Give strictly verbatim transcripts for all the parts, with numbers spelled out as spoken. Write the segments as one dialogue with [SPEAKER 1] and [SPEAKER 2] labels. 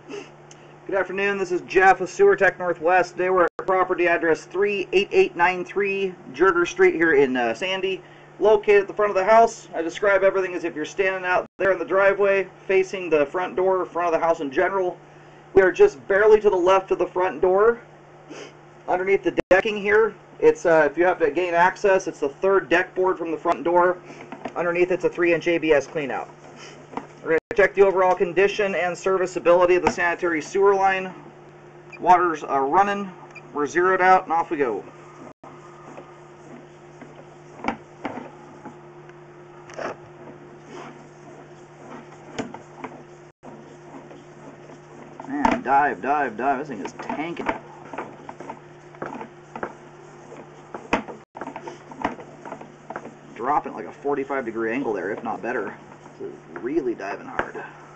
[SPEAKER 1] Good afternoon, this is Jeff with Sewer Tech Northwest. Today we're at property address three eight eight nine three Jerger Street here in uh, Sandy. Located at the front of the house. I describe everything as if you're standing out there in the driveway, facing the front door, front of the house in general. We are just barely to the left of the front door. Underneath the decking here, it's uh, if you have to gain access, it's the third deck board from the front door. Underneath it's a three inch A B S cleanout. We're going to check the overall condition and serviceability of the sanitary sewer line. Water's uh, running. We're zeroed out, and off we go. Man, dive, dive, dive. This thing is tanking. Dropping like a forty-five degree angle there, if not better. This is really diving hard.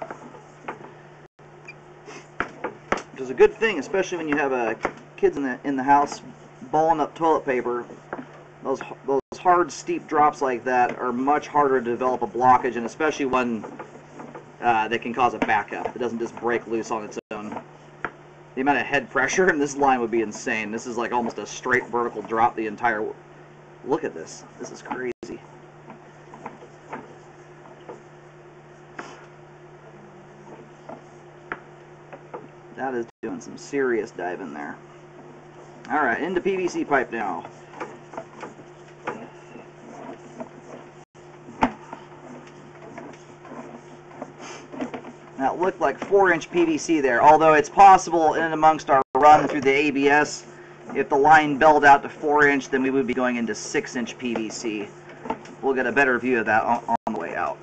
[SPEAKER 1] Which is a good thing, especially when you have uh, kids in the in the house balling up toilet paper. Those those hard, steep drops like that are much harder to develop a blockage, and especially when uh, they can cause a backup. It doesn't just break loose on its own. The amount of head pressure in this line would be insane. This is like almost a straight vertical drop the entire. Look at this. This is crazy. That is doing some serious diving there. Alright, into P V C pipe now. That looked like four inch P V C there, although it's possible in and amongst our run through the A B S, if the line belled out to four inch, then we would be going into six inch P V C. We'll get a better view of that on, on the way out.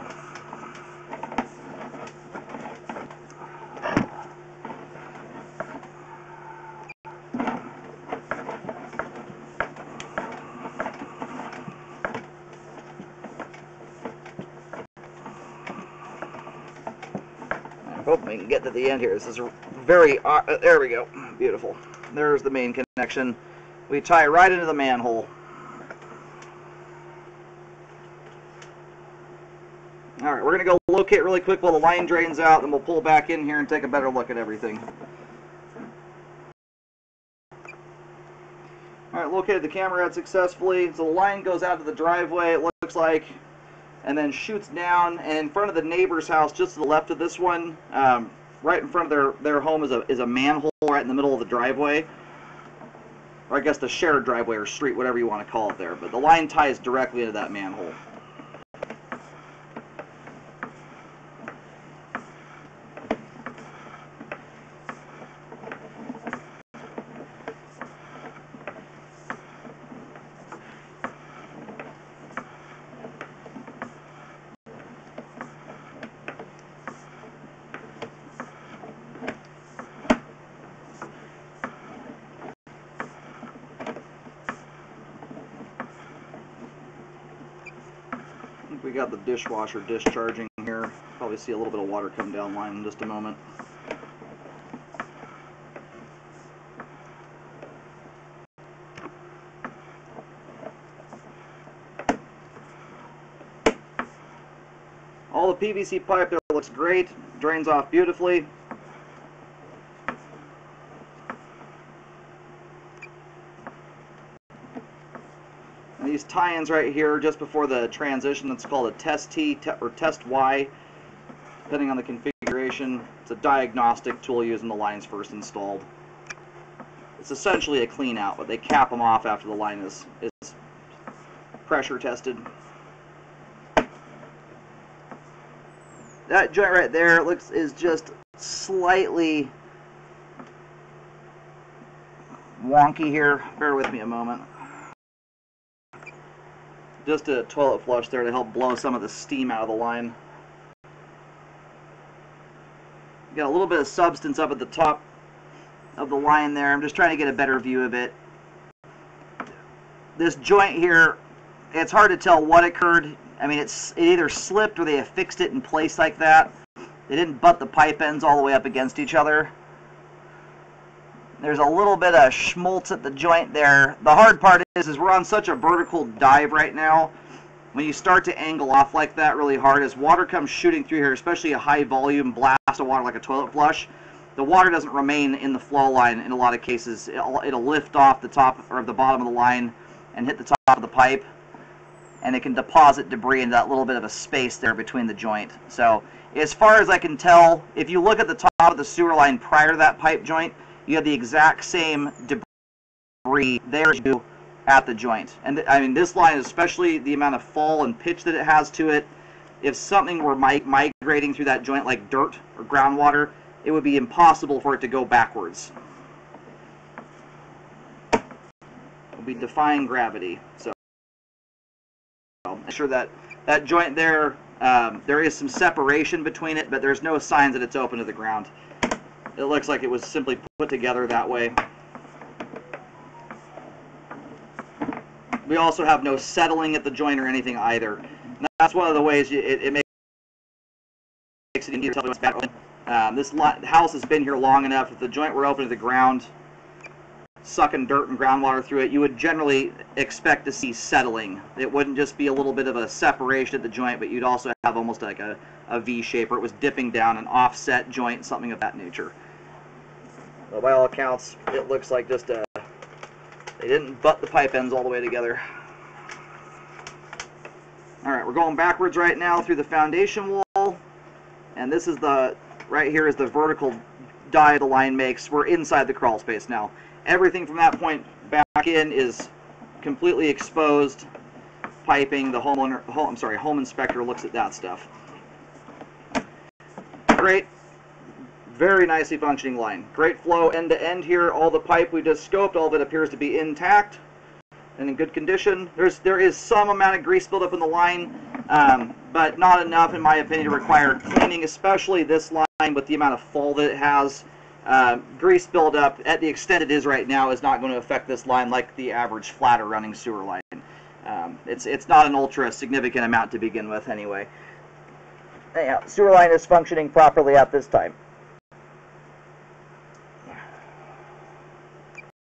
[SPEAKER 1] I hope we can get to the end here. This is very, uh, there we go, beautiful. There's the main connection. We tie right into the manhole. Alright, we're going to go locate really quick while the line drains out, then we'll pull back in here and take a better look at everything. Alright, located the camera head successfully. So the line goes out to the driveway, it looks like, and then shoots down, and in front of the neighbor's house, just to the left of this one, um, right in front of their, their home is a, is a manhole right in the middle of the driveway. Or I guess the shared driveway or street, whatever you want to call it there. But the line ties directly into that manhole. We got the dishwasher discharging here. Probably see a little bit of water come down line in just a moment. All the P V C pipe there looks great, drains off beautifully. These tie-ins right here just before the transition, that's called a test T or test Y, depending on the configuration. It's a diagnostic tool used when the line's first installed. It's essentially a clean out, but they cap them off after the line is, is pressure tested. That joint right there looks is just slightly wonky here. Bear with me a moment. Just a toilet flush there to help blow some of the steam out of the line. Got a little bit of substance up at the top of the line there. I'm just trying to get a better view of it. This joint here, it's hard to tell what occurred. I mean, it's it either slipped or they affixed it in place like that. They didn't butt the pipe ends all the way up against each other. There's a little bit of schmaltz at the joint there. The hard part is, is we're on such a vertical dive right now. When you start to angle off like that really hard, as water comes shooting through here, especially a high volume blast of water like a toilet flush, the water doesn't remain in the flow line in a lot of cases. It'll, it'll lift off the top or the bottom of the line and hit the top of the pipe, and it can deposit debris into that little bit of a space there between the joint. So as far as I can tell, if you look at the top of the sewer line prior to that pipe joint, you have the exact same debris there as you do at the joint. And I mean, this line, especially the amount of fall and pitch that it has to it, if something were mig migrating through that joint like dirt or groundwater, it would be impossible for it to go backwards. It would be defying gravity. So I'm sure that that joint there, um, there is some separation between it, but there's no signs that it's open to the ground. It looks like it was simply put together that way. We also have no settling at the joint or anything either. And that's one of the ways you, it, it makes it easier to tell what's bad. Um, this house has been here long enough. If the joint were open to the ground, sucking dirt and groundwater through it, you would generally expect to see settling. It wouldn't just be a little bit of a separation at the joint, but you'd also have almost like a, a V shape, or it was dipping down, an offset joint, something of that nature. Well, by all accounts, it looks like just a, they didn't butt the pipe ends all the way together. Alright, we're going backwards right now through the foundation wall, and this is the, right here is the vertical dive the line makes. We're inside the crawl space now. Everything from that point back in is completely exposed piping. The homeowner, home, I'm sorry, home inspector looks at that stuff. Great, very nicely functioning line. Great flow end to end here. All the pipe we just scoped, all of it appears to be intact and in good condition. There's there is some amount of grease buildup in the line, um, but not enough, in my opinion, to require cleaning, especially this line with the amount of fall that it has. Uh, grease buildup, at the extent it is right now, is not going to affect this line like the average flatter running sewer line. Um, it's, it's not an ultra significant amount to begin with anyway. Anyhow, sewer line is functioning properly at this time.